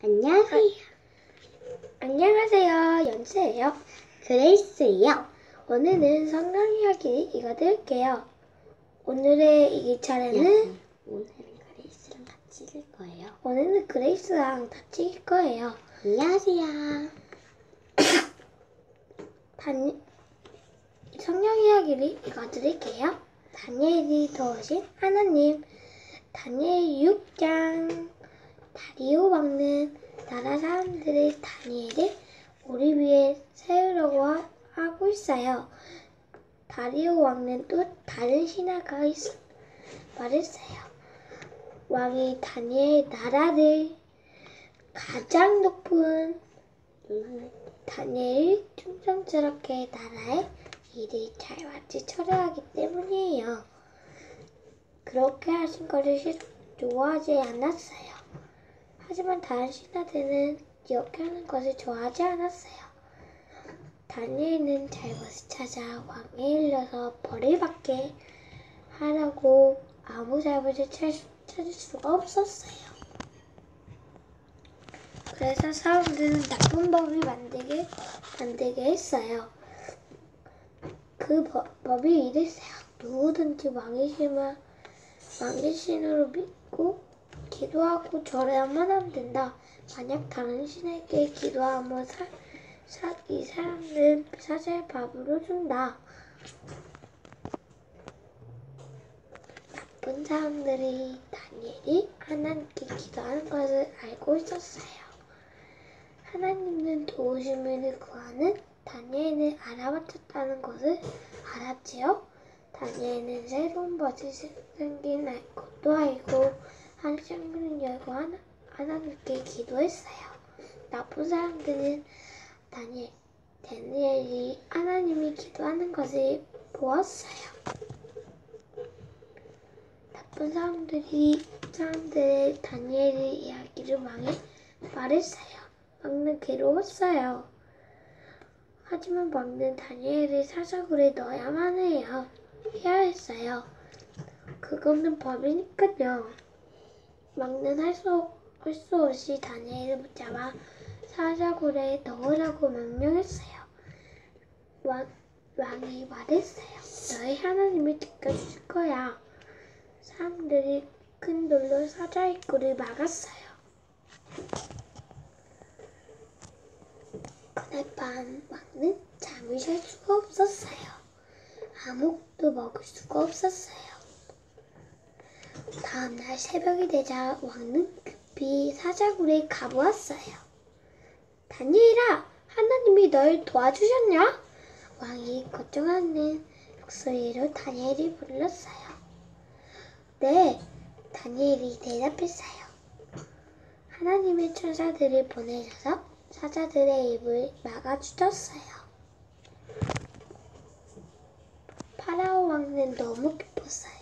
안녕하세요. 안녕하세요. 연수예요. 그레이스예요. 오늘은 성경 이야기 읽어드릴게요. 오늘의 이 차례는 오늘은 그레이스랑 같이 읽을 거예요. 오늘은 그레이스랑 같이 읽을 거예요. 안녕하세요. 성경 이야기를 읽어드릴게요. 다니엘이 도우신 하나님. 다니엘 6장. 다리오 왕은 나라 사람들의 다니엘을 우리 위에 세우려고 하고 있어요. 다리오 왕은 또 다른 신하가 말했어요. 왕이 다니엘 나라를 가장 높은 다니엘을 충성스럽게 나라의 일을 잘 마치 처리하기 때문이에요. 그렇게 하신 것을 좋아하지 않았어요. 하지만 다른 신하들은 이렇게 하는 것을 좋아하지 않았어요. 다니엘은 잘못을 찾아 왕에 일러서 벌을 받게 하라고 아무 잘못을 찾을 수가 없었어요. 그래서 사람들은 나쁜 법을 만들게 했어요. 그 법이 이랬어요. 누구든지 왕의 신으로 믿고 기도하고 절해야만 하면 된다. 만약 다른 신에게 기도하면 이 사람은 사자의 밥으로 준다. 나쁜 사람들이 다니엘이 하나님께 기도하는 것을 알고 있었어요. 하나님은 도우심을 구하는 다니엘을 알아맞혔다는 것을 알았지요. 다니엘은 새로운 벗이 생긴 것도 알고 창문을 열고 하나님께 기도했어요. 나쁜 사람들은 다니엘이 하나님이 기도하는 것을 보았어요. 나쁜 사람들의 다니엘의 이야기를 왕에 말했어요. 왕은 괴로웠어요. 하지만 왕은 다니엘을 사자굴에 넣어야만 해야 했어요. 그거는 법이니까요. 왕은 할 수 없이 다니엘을 붙잡아 사자굴에 넣으라고 명령했어요. 왕이 말했어요. 너희 하나님을 지켜주실 거야. 사람들이 큰 돌로 사자의 꿀을 막았어요. 그날 밤 왕은 잠을 잘 수가 없었어요. 아무것도 먹을 수가 없었어요. 다음날 새벽이 되자 왕은 급히 사자굴에 가보았어요. 다니엘아, 하나님이 널 도와주셨냐? 왕이 걱정하는 목소리로 다니엘이 불렀어요. 네, 다니엘이 대답했어요. 하나님의 천사들을 보내셔서 사자들의 입을 막아주셨어요. 파라오 왕은 너무 기뻤어요.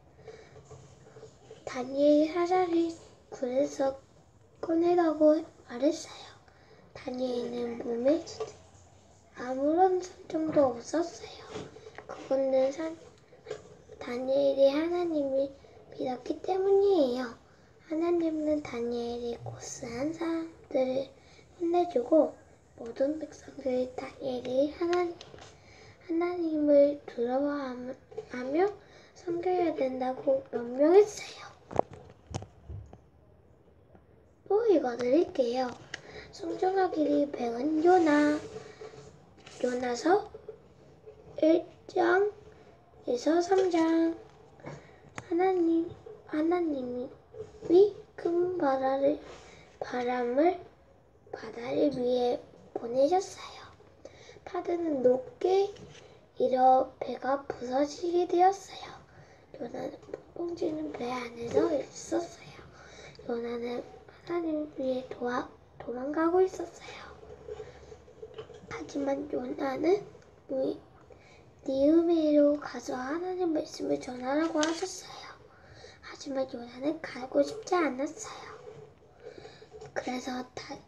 다니엘이 사자를 굴에서 꺼내라고 말했어요. 다니엘은 몸에 아무런 상처도 없었어요. 그것은 다니엘이 하나님을 믿었기 때문이에요. 하나님은 다니엘이 고스란 사람들을 혼내주고 모든 백성들이 다니엘이 하나님을 두려워하며 섬겨야 된다고 명령했어요. 또 읽어드릴게요. 순종하기를 배운 요나서 1장에서 3장. 하나님이 큰 바람을 바다를 위에 보내셨어요. 파도는 높게 일어 배가 부서지게 되었어요. 요나는 폭풍치는 배 안에서 있었어요. 요나는 하나님 위에 도망가고 있었어요. 하지만 요나는 니느웨로 가서 하나님 말씀을 전하라고 하셨어요. 하지만 요나는 가고 싶지 않았어요. 그래서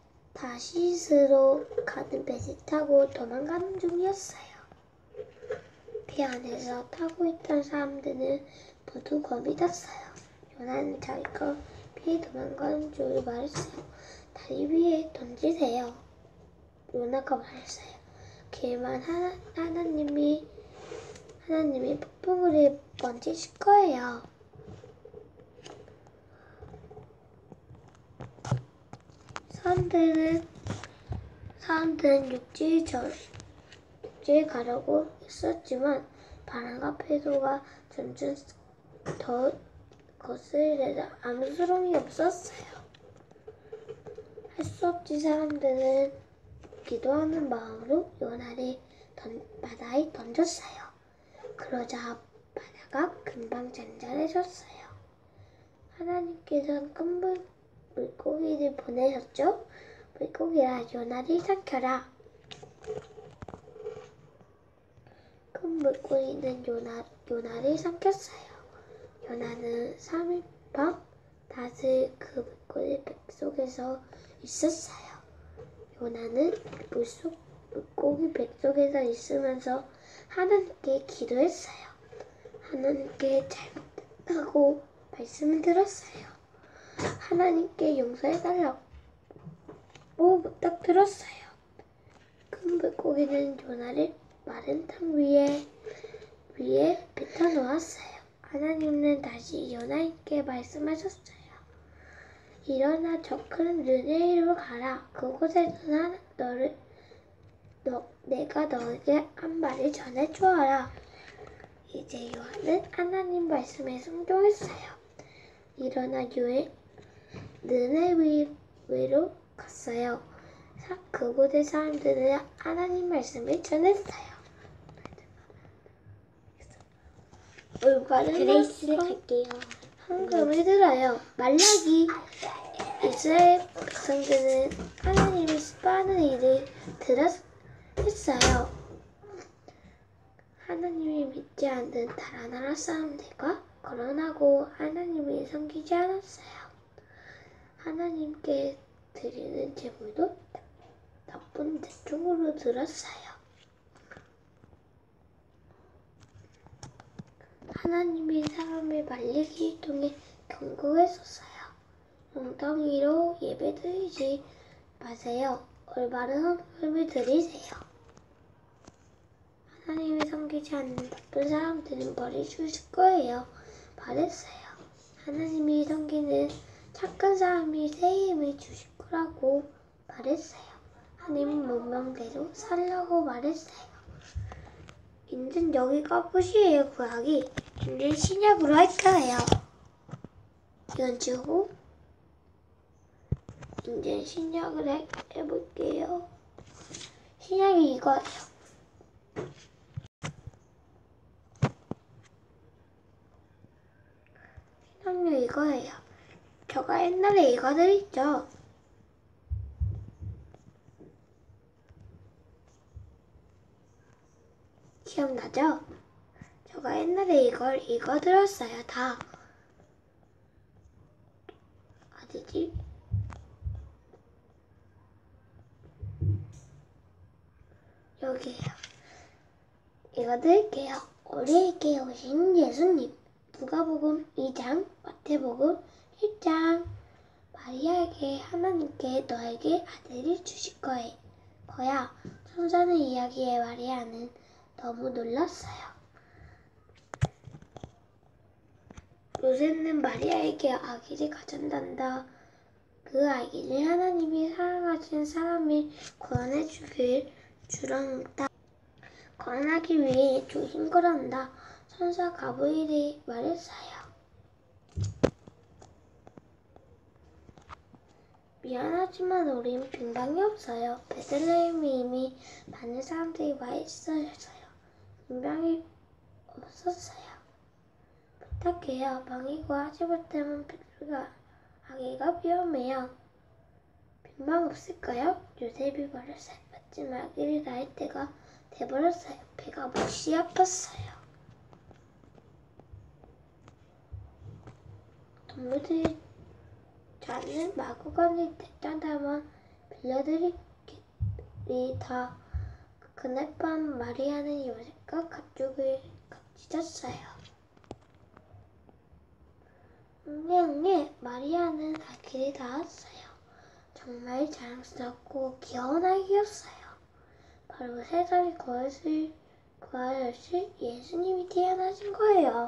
다시스로 가는 배를 타고 도망가는 중이었어요. 배 안에서 타고 있던 사람들은 모두 겁이 났어요. 요나는 자기가 피해 도망가는 줄 말했어요. 다리 위에 던지세요. 요나가 말했어요. 길만 하나님이 폭풍우를 던지실 거예요. 사람들은 육지에 가려고 했었지만 바람과 파도가 점점 더 거슬려서 아무 소용이 없었어요. 할 수 없지. 사람들은 기도하는 마음으로 요나를 바다에 던졌어요. 그러자 바다가 금방 잔잔해졌어요. 하나님께서는 큰 물고기를 보내셨죠. 물고기라 요나를 삼켜라. 큰 물고기는 요나를 삼켰어요. 요나는 3일 밤 낮을 그 물고기 뱃속에서 있었어요. 요나는 물고기 뱃속에서 있으면서 하나님께 기도했어요. 하나님께 잘못했다고 말씀을 들었어요. 하나님께 용서해달라고 부탁드렸어요. 큰 물고기는 요나를 마른 땅 위에 뱉어놓았어요. 하나님은 다시 요나에게 말씀하셨어요. 일어나 저 큰 느네이로 가라. 그곳에서 내가 너에게 한 말을 전해주어라. 이제 요한은 하나님 말씀에 순종했어요. 일어나 느네위로 갔어요. 그곳의 사람들은 하나님 말씀을 전했어요. 올바른 그레이스를 갈게요. 헌금을 들어요. 말라기 이스라엘 백성들은 하나님이 수많은 일을 했어요. 하나님이 믿지 않는 다른 나라 사람들과 거론하고 하나님을 섬기지 않았어요. 하나님께 드리는 제물도 나쁜 대충으로 들었어요. 하나님이 사람을 말리기 통해 경고했었어요. 엉덩이로 예배드리지 마세요. 올바른 헌금을 드리세요. 하나님을 섬기지 않는 나쁜 사람들은 벌을 주실 거예요. 말했어요. 하나님이 섬기는 착한 사람이 새 힘을 주실 거라고 말했어요. 하나님은 문명대로 살라고 말했어요. 이젠 여기가 끝이에요. 구약이. 이제 신약으로 할 거예요. 이건 지우고 이제 신약을 해볼게요. 신약이 이거예요. 신약이 이거예요. 제가 옛날에 이거들 있죠. 기억나죠? 제가 옛날에 이거 들었어요. 다. 어디지? 여기에요. 이거 드릴게요. 우리에게 오신 예수님. 누가복음 2장, 마태복음 1장. 마리아에게 하나님께 너에게 아들을 주실 거야. 천사는 이야기에 마리아는 너무 놀랐어요. 요셉은 마리아에게 아기를 가진단다. 그 아기를 하나님이 사랑하신 사람이 구원해 주란다. 구원하기 위해 주신 거란다. 천사 가브리엘이 말했어요. 미안하지만 우린 빈방이 없어요. 베들레헴에 이미 많은 사람들이 와 있어서요. 빈방이 없었어요. 부탁해요. 방이고 하지 못하면 아기가 위험해요. 빈방 없을까요? 요셉이 말했어요. 마침 아기를 낳을 때가 돼버렸어요. 배가 몹시 아팠어요. 동물들이 자는 마구간이 됐다만 빌려드리리 다. 그날 밤 마리아는 요셉과 가족을 같이 잤어요. 응애 마리아는 아기를 낳았어요. 정말 자랑스럽고 귀여운 아기였어요. 바로 세상에 구하실 예수님이 태어나신 거예요.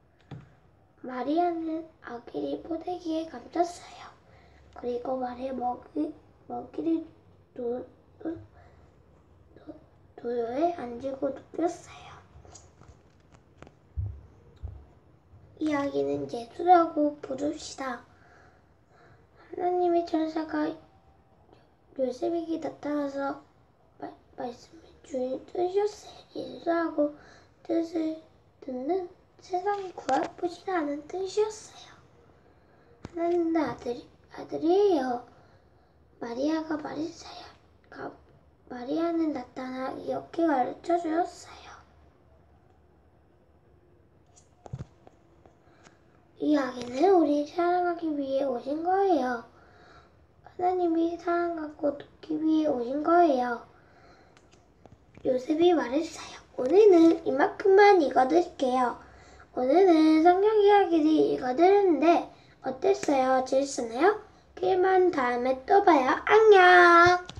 마리아는 아기를 포대기에 감쌌어요. 그리고 말에 먹이를 도요에 앉고 눕혔어요. 이 아기는 예수라고 부릅시다. 하나님의 천사가 요셉에게 나타나서 말씀을 주셨어요. 예수라고 뜻을 듣는 세상에 구하시라는 뜻이었어요. 하나님의 아들이에요. 마리아가 말했어요. 마리아는 나타나 이렇게 가르쳐 주었어요. 이 아기는 우리 사랑하기 위해 오신 거예요. 하나님이 사랑하고 돕기 위해 오신 거예요. 요셉이 말했어요. 오늘은 이만큼만 읽어드릴게요. 오늘은 성경 이야기를 읽어드렸는데 어땠어요? 재밌었나요? 그만 다음에 또 봐요. 안녕!